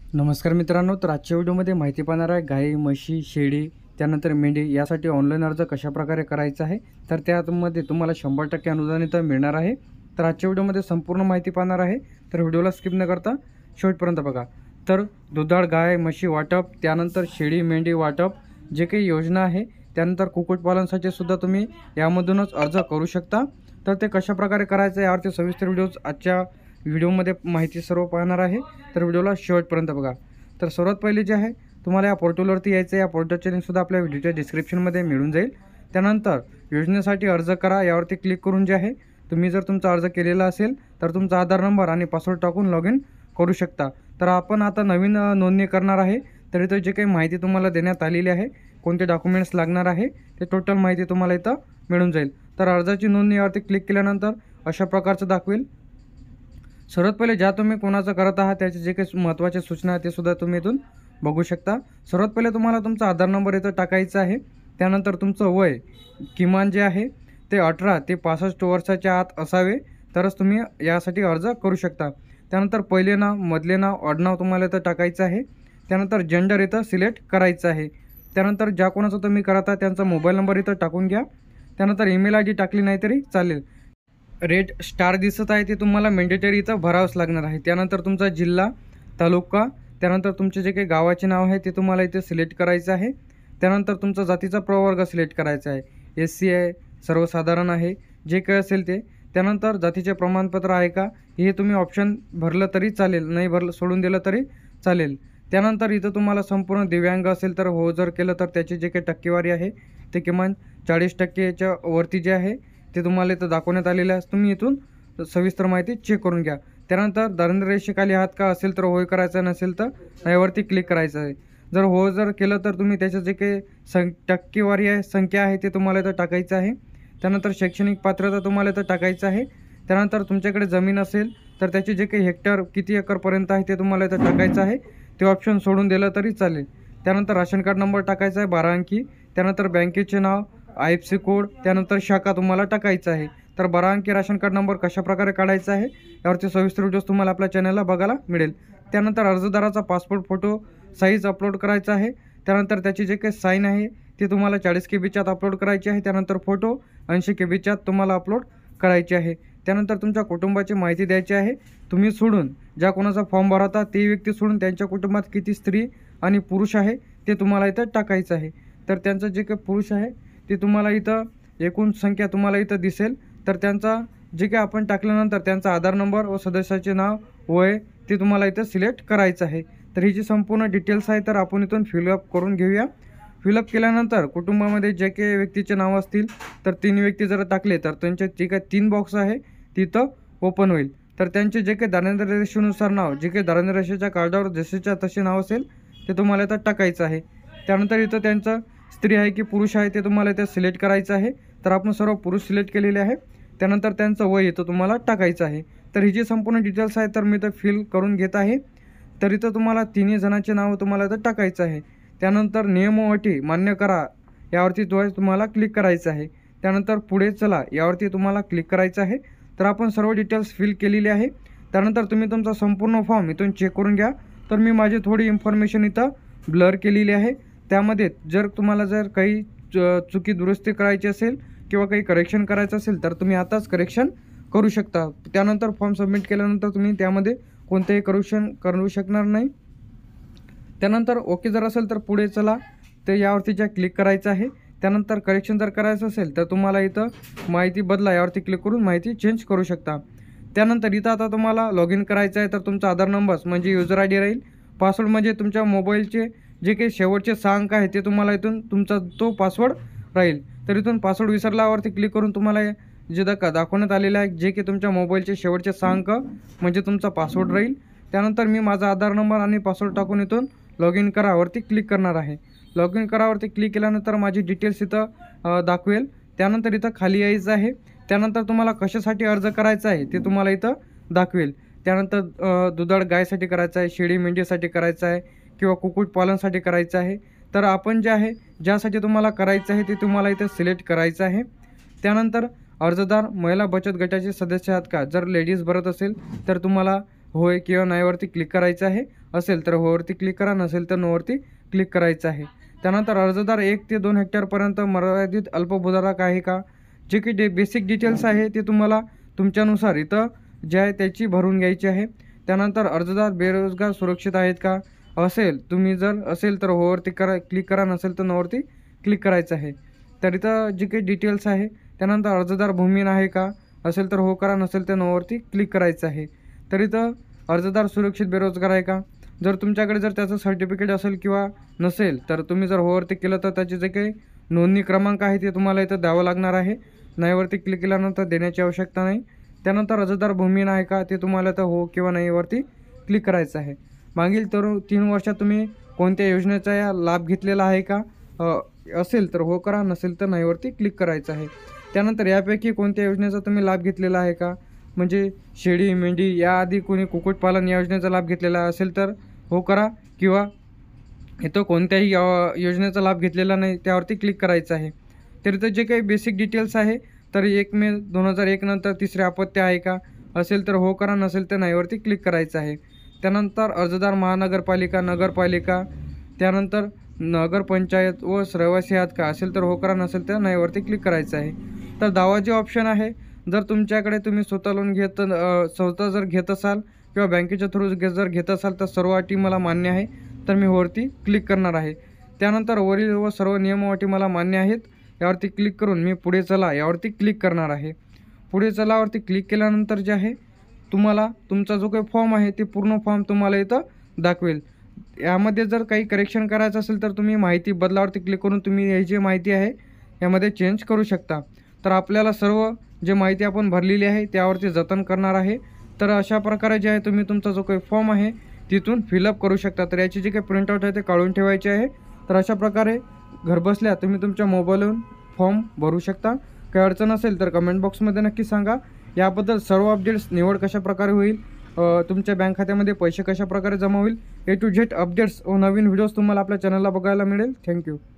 नमस्कार मित्रांनो, तर आजच्या व्हिडिओमध्ये माहिती पाहणार आहे गाई, म्हशी, शेळी त्यानंतर मेंढी यासाठी ऑनलाईन अर्ज कशाप्रकारे करायचा आहे. तर त्यामध्ये तुम्हाला 100% अनुदान इथं मिळणार आहे. तर आजच्या व्हिडिओमध्ये संपूर्ण माहिती पाहणार आहे. तर व्हिडिओला स्किप न करता शेवटपर्यंत बघा. तर दुधाळ गाय, म्हशी वाटप, त्यानंतर शेळी, मेंढी वाटप, जे काही योजना आहे, त्यानंतर कुक्कुटपालनासाठी सुद्धा तुम्ही यामधूनच अर्ज करू शकता. तर ते कशाप्रकारे करायचं यावरती सविस्तर व्हिडिओज आजच्या व्हिडिओमध्ये माहिती सर्व पाहणार आहे. तर व्हिडिओला शेवटपर्यंत बघा. तर सर्वात पहिले जे आहे तुम्हाला या पोर्टलवरती यायचं आहे. या पोर्टलचे लिंकसुद्धा आपल्या व्हिडिओच्या डिस्क्रिप्शनमध्ये मिळून जाईल. त्यानंतर योजनेसाठी अर्ज करा यावरती क्लिक करून जे आहे तुम्ही जर तुमचा अर्ज केलेला असेल तर तुमचा आधार नंबर आणि पासवर्ड टाकून लॉग इन करू शकता. तर आपण आता नवीन नोंदणी करणार आहे. तर इथं जे काही माहिती तुम्हाला देण्यात आलेली आहे, कोणते डॉक्युमेंट्स लागणार आहे ते टोटल माहिती तुम्हाला इथं मिळून जाईल. तर अर्जाची नोंदणी यावरती क्लिक केल्यानंतर अशा प्रकारचं दाखवेल. सर्वात पहिले ज्या तुम्ही कोणाचं करत आहात त्याचे जे काही महत्त्वाच्या सूचना आहेत ते सुद्धा तुम्ही इथून बघू शकता. सर्वात पहिले तुम्हाला तुमचा आधार नंबर इथं टाकायचा आहे. त्यानंतर तुमचं वय किमान जे आहे ते 18 ते 65 वर्षाच्या आत असावे, तरच तुम्ही यासाठी अर्ज करू शकता. त्यानंतर पहिले नाव, मधले नाव, आडनाव तुम्हाला इथं टाकायचं आहे. त्यानंतर जेंडर इथं सिलेक्ट करायचं आहे. त्यानंतर ज्या कोणाचं तुम्ही करत आहात त्यांचा मोबाईल नंबर इथं टाकून घ्या. त्यानंतर ईमेल ID टाकली नाही तरी चालेल. रेड स्टार दिसत आहे ते तुम्हाला मॅन्डेटरी इथं भरावंच लागणार आहे. त्यानंतर तुमचा जिल्हा, तालुका, त्यानंतर तुमचे जे काही गावाचे नाव आहे ते तुम्हाला इथे सिलेक्ट करायचं आहे. त्यानंतर तुमचा जातीचा प्रवर्ग सिलेक्ट करायचा आहे. SC आहे, सर्वसाधारण आहे, जे काही असेल ते. त्यानंतर जातीचे प्रमाणपत्र आहे का हे तुम्ही ऑप्शन भरलं तरी चालेल, नाही भरलं सोडून दिलं तरी चालेल. त्यानंतर इथं तुम्हाला संपूर्ण दिव्यांग असेल तर हो जर केलं तर त्याची जे काही टक्केवारी आहे ते किमान 40%च्या वरती जे आहे ते तुम्हाला इथं दाखवण्यात आलेले आहे. तुम्ही इथून सविस्तर माहिती चेक करून घ्या. त्यानंतर दारिद्र्य रेषेखाली आहात का असेल तर होय करायचं, नसेल तर यावरती क्लिक करायचं आहे. जर हो जर केलं तर तुम्ही त्याचं जे काही टक्केवारी आहे, संख्या आहे ते तुम्हाला इथं टाकायचं आहे. त्यानंतर शैक्षणिक पात्रता तुम्हाला इथं टाकायचं आहे. त्यानंतर तुमच्याकडे जमीन असेल तर त्याचे जे काही हेक्टर किती एकरपर्यंत आहे ते तुम्हाला इथं टाकायचं आहे. ते ऑप्शन सोडून दिलं तरी चालेल. त्यानंतर राशन कार्ड नंबर टाकायचा आहे 12 अंकी. त्यानंतर बँकेचे नाव, IFSC कोड, त्यानंतर शाखा तुम्हाला टाकायचं आहे. तर 12 अंकी राशन कार्ड नंबर कशाप्रकारे काढायचा आहे यावरती सविस्तर व्हिडिओज तुम्हाला आपल्या चॅनलला बघायला मिळेल. त्यानंतर अर्जदाराचा पासपोर्ट फोटो साईज अपलोड करायचा आहे. त्यानंतर त्याची जे काही साईन आहे ती तुम्हाला 40 KB आत अपलोड करायची आहे. त्यानंतर फोटो 80 KB आत तुम्हाला अपलोड करायचे आहे. त्यानंतर तुमच्या कुटुंबाची माहिती द्यायची आहे. तुम्ही सोडून ज्या कोणाचा फॉर्म भरता ते व्यक्ती सोडून त्यांच्या कुटुंबात किती स्त्री आणि पुरुष आहे ते तुम्हाला इथं टाकायचं आहे. तर त्यांचं जे काही पुरुष आहे ते तुम्हाला इथं एकूण संख्या तुम्हाला इथं दिसेल. तर त्यांचा जे काही आपण टाकल्यानंतर त्यांचा आधार नंबर व सदस्याचे नाव, वय ते तुम्हाला इथं सिलेक्ट करायचं आहे. तर ही जी संपूर्ण डिटेल्स आहे तर आपण इथून फिलअप करून घेऊया. फिलअप केल्यानंतर कुटुंबामध्ये जे काही व्यक्तीचे नाव असतील तर 3 व्यक्ती जर टाकले तर त्यांचे जे काही 3 बॉक्स आहे तिथं ओपन होईल. तर त्यांचे जे काही दारिद्र्य रेषेनुसार नाव, जे काही दारिद्र्य रेषेच्या कार्डावर जसेच्या तसे नाव असेल ते तुम्हाला इथं टाकायचं आहे. त्यानंतर इथं त्यांचं स्त्री आहे की पुरुष आहे ते तुम्हाला इथं सिलेक्ट करायचं आहे. तर आपण सर्व पुरुष सिलेक्ट केलेले आहे. त्यानंतर त्यांचं वय इथं तुम्हाला टाकायचं आहे. तर ही जी संपूर्ण डिटेल्स आहे तर मी इथं फिल करून घेत आहे. तर इथं तुम्हाला तिन्ही जणांचे नाव तुम्हाला इथं टाकायचं आहे. त्यानंतर नियम व अटी मान्य करा यावरती तुम्हाला क्लिक करायचं आहे. त्यानंतर पुढे चला यावरती तुम्हाला क्लिक करायचं आहे. तर आपण सर्व डिटेल्स फिल केलेली आहे. त्यानंतर तुम्ही तुमचा संपूर्ण फॉर्म इथून चेक करून घ्या. तर मी माझी थोडी इन्फॉर्मेशन इथं ब्लर केलेली आहे. त्यामध्ये जर तुम्हाला जर काही चुकी दुरुस्ती करायची असेल किंवा काही करेक्शन करायचं असेल तर तुम्ही आताच करेक्शन करू शकता. त्यानंतर फॉर्म सबमिट केल्यानंतर तुम्ही त्यामध्ये कोणतेही करेक्शन करू शकणार नाही. त्यानंतर ओके जर असेल तर पुढे चला तर यावरती ज्या क्लिक करायचं आहे. त्यानंतर करेक्शन जर करायचं असेल तर तुम्हाला इथं माहिती बदला यावरती क्लिक करून माहिती चेंज करू शकता. त्यानंतर इथं आता तुम्हाला लॉग इन करायचं आहे. तर तुमचा आधार नंबर म्हणजे युजर ID राहील. पासवर्ड म्हणजे तुमच्या मोबाईलचे जे काही शेवटचे 6 अंक आहे ते तुम्हाला इथून तुमचा तो पासवर्ड राहील. तर इथून पासवर्ड विसरल्यावरती क्लिक करून तुम्हाला जे दाखवण्यात आलेलं आहे जे की तुमच्या मोबाईलचे शेवटचे 6 अंक म्हणजे तुमचा पासवर्ड राहील. त्यानंतर मी माझा आधार नंबर आणि पासवर्ड टाकून इथून लॉग इन करावरती क्लिक करणार आहे. लॉग इन करावरती क्लिक केल्यानंतर माझी डिटेल्स इथं दाखवेल. त्यानंतर इथं खाली यायचं आहे. त्यानंतर तुम्हाला कशासाठी अर्ज करायचा आहे ते तुम्हाला इथं दाखवेल. त्यानंतर दुधाळ गायसाठी करायचं आहे, शेळी मेंढीसाठी करायचं आहे किंवा कुक्कुटपालनासाठी करायचं आहे. तर आपण जे आहे ज्यासाठी तुम्हाला करायचं आहे ते तुम्हाला इथं सिलेक्ट करायचं आहे. त्यानंतर अर्जदार महिला बचत गटाचे सदस्य आहात का, जर लेडीज भरत असेल तर तुम्हाला होय किंवा नाहीवरती क्लिक करायचं आहे. असेल तर होवरती क्लिक करा, नसेल तर नोवरती क्लिक करायचं आहे. त्यानंतर अर्जदार 1 ते 2 हेक्टरपर्यंत मर्यादित अल्पभूधारक आहे का, जे की बेसिक डिटेल्स आहे ते तुम्हाला तुमच्यानुसार इथं जे आहे त्याची भरून घ्यायची आहे. त्यानंतर अर्जदार बेरोजगार सुरक्षित आहेत का, असेल तुम्ही जर असेल तर होवरती क्लिक करा, नसेल तर नोवरती क्लिक करायचं आहे. तर इथं जे काही डिटेल्स आहे. त्यानंतर अर्जदार भूमिहीन आहे का, असेल तर हो करा, नसेल तर नोवरती क्लिक करायचं आहे. तर इथं अर्जदार सुरक्षित बेरोजगार आहे का, जर तुमच्याकडे जर त्याचं सर्टिफिकेट असेल किंवा नसेल तर तुम्ही जर होवरती केलं तर त्याचे जे काही नोंदणी क्रमांक आहे ते तुम्हाला इथं द्यावं लागणार आहे. नाहीवरती क्लिक केल्यानंतर देण्याची आवश्यकता नाही. त्यानंतर अर्जदार भूमिहीन आहे का ते तुम्हाला तर हो किंवा नाहीवरती क्लिक करायचं आहे. मागील 3 वर्षात तुम्ही कोणत्या योजनेचा या लाभ घेतलेला आहे का, असेल तर हो करा, नसेल तर नाहीवरती क्लिक करायचं आहे. त्यानंतर यापैकी कोणत्या योजनेचा तुम्ही लाभ घेतलेला आहे का, म्हणजे शेळी मेंढी याआधी कोणी कुक्कुटपालन या योजनेचा लाभ घेतलेला असेल तर हो करा, किंवा इथं कोणत्याही योजनेचा लाभ घेतलेला नाही त्यावरती क्लिक करायचं आहे. तर इथं जे काही बेसिक डिटेल्स आहे तर 1 मे 2001 नंतर तिसरे अपत्य आहे का, असेल तर हो करा, नसेल तर नाहीवरती क्लिक करायचं आहे. त्यानंतर अर्जदार महानगरपालिका, नगरपालिका, त्यानंतर नगरपंचायत व रहिवासी आहात का, असेल तर हो करा, नसेल तर नाहीवरती क्लिक करायचं आहे. तर दावा जे ऑप्शन आहे, जर तुमच्याकडे तुम्ही स्वतः लोन स्वतः जर घेत असाल किंवा बँकेच्या थ्रू जर घेत असाल तर सर्व अटी मला मान्य आहे, तर मी होवरती क्लिक करणार आहे. त्यानंतर वरील व सर्व नियम व अटी मला मान्य आहेत यावरती क्लिक करून मी पुढे चला यावरती क्लिक करणार आहे. पुढे चलावरती क्लिक केल्यानंतर जे आहे तुम्हाला तुमचा जो काही फॉर्म आहे ते पूर्ण फॉर्म तुम्हाला इथं दाखवेल. यामध्ये जर काही करेक्शन करायचं असेल तर तुम्ही माहिती बदलावरती क्लिक करून तुम्ही ही जी माहिती आहे यामध्ये चेंज करू शकता. तर आपल्याला सर्व जे माहिती आपण भरलेली आहे त्यावरती जतन करणार आहे. तर अशा प्रकारे जे आहे तुम्ही तुमचा जो काही फॉर्म आहे तिथून फिलअप करू शकता. तर याची जी काही प्रिंटआउट आहे ते काढून ठेवायची आहे. तर अशा प्रकारे घरबसल्या तुम्ही तुमच्या मोबाईलवरून फॉर्म भरू शकता. काही अडचण असेल तर कमेंट बॉक्समध्ये नक्की सांगा. याबद्दल सर्व अपडेट्स, निवड कशा प्रकारे होईल, तुमच्या बँक खात्यामध्ये पैसे कशा प्रकारे जमा होईल, A to Z अपडेट्स व नवीन व्हिडिओज तुम्हाला आपल्या चॅनलला बघायला मिळेल. थँक्यू.